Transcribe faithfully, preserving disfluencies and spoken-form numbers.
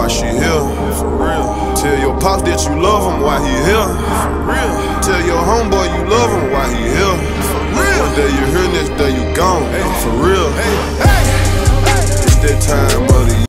while she here. For real. Tell your pops that you love him while he here. For real. Tell your homeboy you love him while he here. For real. One day you here, next day you gone.